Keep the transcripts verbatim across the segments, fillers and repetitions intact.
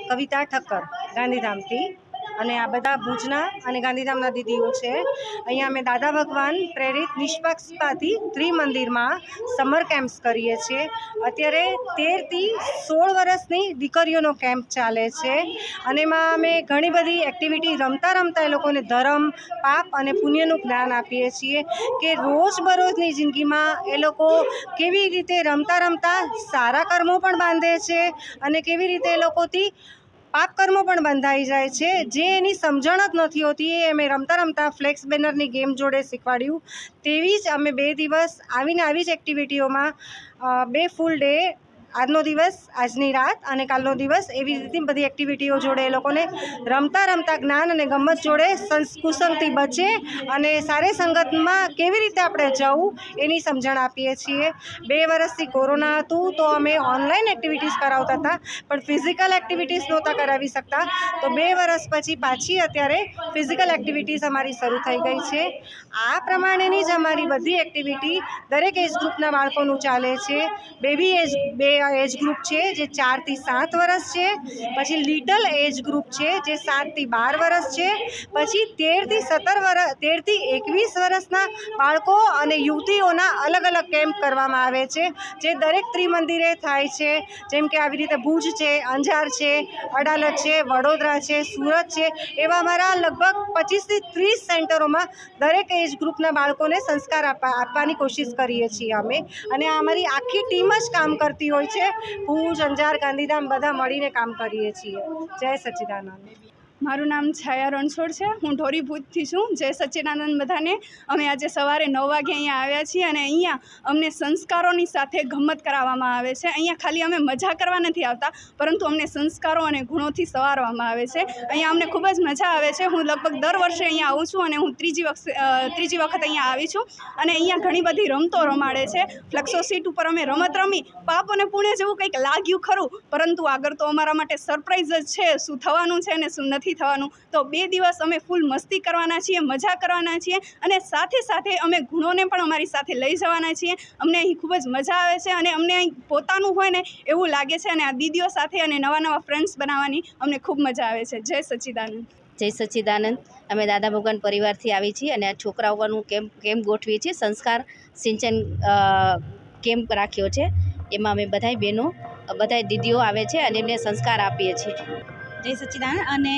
કવિતા ઠક્કર ગાંધીધામથી અને આ બધા ભુજના અને ગાંધીધામના દીદીઓ છે। અહીંયા અમે દાદા ભગવાન પ્રેરિત નિષ્પક્ષપાતી ત્રિમંદિરમાં સમર કેમ્પ્સ કરીએ છીએ। અત્યારે તેરથી સોળ વર્ષની દીકરીઓનો કેમ્પ ચાલે છે અને એમાં અમે ઘણી બધી એક્ટિવિટી રમતા રમતા એ લોકોને ધર્મ, પાપ અને પુણ્યનું જ્ઞાન આપીએ છીએ કે રોજબરોજની જિંદગીમાં એ લોકો કેવી રીતે રમતા રમતા સારા કર્મો પણ બાંધે છે અને કેવી રીતે એ લોકોથી પાપ કર્મો પણ બંધાઈ જાય છે। જે એની સમજણ જ નથી હોતી એ અમે રમતા રમતા ફ્લેક્સ બેનરની ગેમ જોડે શીખવાડ્યું। તેવી જ અમે બે દિવસ આવીને આવી જ એક્ટિવિટીઓમાં બે ફૂલ ડે, આજનો દિવસ, આજની રાત અને કાલનો દિવસ, એવી રીતે બધી એક્ટિવિટીઓ જોડે એ લોકોને રમતા રમતા જ્ઞાન અને ગમત જોડે કુસંગથી બચે અને સારી સંગતમાં કેવી રીતે આપણે જવું એની સમજણ આપીએ છીએ। બે વર્ષથી કોરોના હતું તો અમે ઓનલાઈન એક્ટિવિટીઝ કરાવતા હતા પણ ફિઝિકલ એક્ટિવિટીઝ નહોતા કરાવી શકતા, તો બે વર્ષ પછી પાછી અત્યારે ફિઝિકલ એક્ટિવિટીઝ અમારી શરૂ થઈ ગઈ છે। આ પ્રમાણેની જ અમારી બધી એક્ટિવિટી દરેક એજ ગ્રુપના બાળકોનું ચાલે છે। બેબી એજ બે એજ ગ્રુપ છે જે ચારથી સાત વર્ષ છે, પછી લિટલ એજ ગ્રુપ છે જે સાતથી બાર વર્ષ છે, પછી તેરથી સત્તર વર્ષ તેરથી એકવીસ વર્ષના બાળકો અને યુવતીઓના અલગ અલગ કેમ્પ કરવામાં આવે છે જે દરેક ત્રિમંદિરે થાય છે। જેમ કે આવી રીતે ભુજ છે, અંજાર છે, અડાલજ છે, વડોદરા છે, સુરત છે, એવા અમારા લગભગ પચીસથી ત્રીસ સેન્ટરોમાં દરેક એજ ગ્રુપના બાળકોને સંસ્કાર આપવા આપવાની કોશિશ કરીએ છીએ અમે અને આ અમારી આખી ટીમ જ કામ કરતી હોય છે। ભુજ, અંજાર, ગાંધીધામ બધા મળીને કામ કરીએ છીએ। જય સચ્ચિદાનંદ। મારું નામ છાયા રણછોડ છે, હું ઢોરી ભુજથી છું। જય સચ્ચિદાનંદ બધાને। અમે આજે સવારે નવ વાગે અહીંયા આવ્યા છીએ અને અહીંયા અમને સંસ્કારોની સાથે ગમ્મત કરાવવામાં આવે છે। અહીંયા ખાલી અમે મજા કરવા નથી આવતા પરંતુ અમને સંસ્કારો અને ગુણોથી સવારવામાં આવે છે। અહીંયા અમને ખૂબ જ મજા આવે છે। હું લગભગ દર વર્ષે અહીંયા આવું છું અને હું ત્રીજી વખત ત્રીજી વખત અહીંયા આવી છું અને અહીંયા ઘણી બધી રમતો રમાડે છે। ફ્લેક્સો સીટ ઉપર અમે રમત રમી, પાપ અને પુણ્ય જેવું કંઈક લાગ્યું ખરું પરંતુ આગળ તો અમારા માટે સરપ્રાઈઝ જ છે શું થવાનું છે અને શું નથી થવાનું। તો બે દિવસ અમે ફૂલ મસ્તી કરવાના છીએ, મજા કરવાના છીએ અને સાથે સાથે અમે ગુણોને પણ અમારી સાથે લઈ જવાના છીએ। અમને અહીં ખૂબ જ મજા આવે છે અને અમને અહીં પોતાનું હોય ને એવું લાગે છે અને આ દીદીઓ સાથે અને નવા નવા ફ્રેન્ડ્સ બનાવવાની અમને ખૂબ મજા આવે છે। જય સચ્ચિદાનંદ। જય સચ્ચિદાનંદ। અમે દાદા ભગવાન પરિવારથી આવી છીએ અને આ છોકરાઓનું કેમ્પ કેમ્પ ગોઠવીએ છીએ। સંસ્કાર સિંચન કેમ્પ રાખ્યો છે, એમાં અમે બધાય બહેનો બધાય દીદીઓ આવે છે અને એમને સંસ્કાર આપીએ છીએ। જય સચ્ચિદાનંદ। અને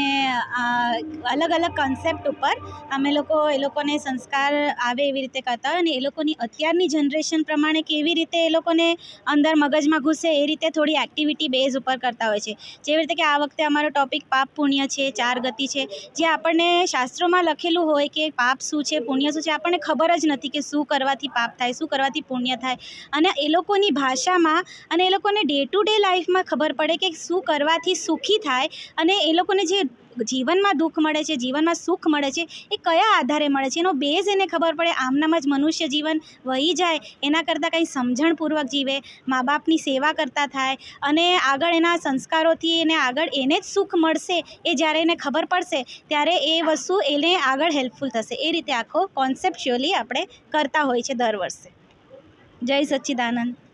અલગ અલગ કોન્સેપ્ટ ઉપર અમે લોકો એ લોકોને સંસ્કાર આવે એવી રીતે કરતા હોય અને એ લોકોની અત્યારની જનરેશન પ્રમાણે કેવી રીતે એ લોકોને અંદર મગજમાં ઘૂસે એ રીતે થોડી એક્ટિવિટી બેઝ ઉપર કરતા હોય છે। જેવી રીતે કે આ વખતે અમારો ટૉપિક પાપ પુણ્ય છે, ચાર ગતિ છે, જે આપણને શાસ્ત્રોમાં લખેલું હોય કે પાપ શું છે, પુણ્ય શું છે, આપણને ખબર જ નથી કે શું કરવાથી પાપ થાય, શું કરવાથી પુણ્ય થાય અને એ લોકોની ભાષામાં અને એ લોકોને ડે ટુ ડે લાઈફમાં ખબર પડે કે શું કરવાથી સુખી થાય અને એ લોકોને જે જીવનમાં દુઃખ મળે છે, જીવનમાં સુખ મળે છે, એ કયા આધારે મળે છે, એનો બેઝ એને ખબર પડે। આમનામાં જ મનુષ્ય જીવન વહી જાય એના કરતાં કંઈ સમજણપૂર્વક જીવે, મા બાપની સેવા કરતા થાય અને આગળ એના સંસ્કારોથી એને આગળ એને જ સુખ મળશે એ જ્યારે એને ખબર પડશે ત્યારે એ વસ્તુ એને આગળ હેલ્પફુલ થશે। એ રીતે આખો કોન્સેપ્ચ્યુઅલી આપણે કરતા હોય છે દર વર્ષે। જય સચ્ચિદાનંદ।